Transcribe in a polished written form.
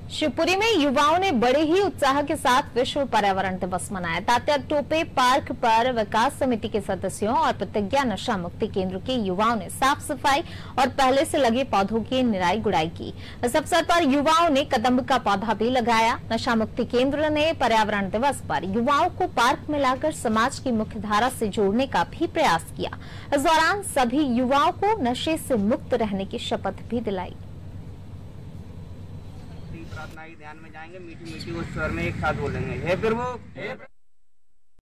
शिवपुरी में युवाओं ने बड़े ही उत्साह के साथ विश्व पर्यावरण दिवस मनाया। तात्या टोपे पार्क पर विकास समिति के सदस्यों और प्रतिज्ञा नशा मुक्ति केंद्र के युवाओं ने साफ सफाई और पहले से लगे पौधों की निराई गुड़ाई की। इस अवसर पर युवाओं ने कदम्ब का पौधा भी लगाया। नशा मुक्ति केंद्र ने पर्यावरण दिवस पर युवाओं को पार्क में लाकर समाज की मुख्य धारा से जोड़ने का भी प्रयास किया। इस दौरान सभी युवाओं को नशे से मुक्त रहने की शपथ भी दिलाई। प्रार्थना के ध्यान में जाएंगे, मीठी मीठी उस स्वर में एक साथ बोलेंगे, हे प्रभु।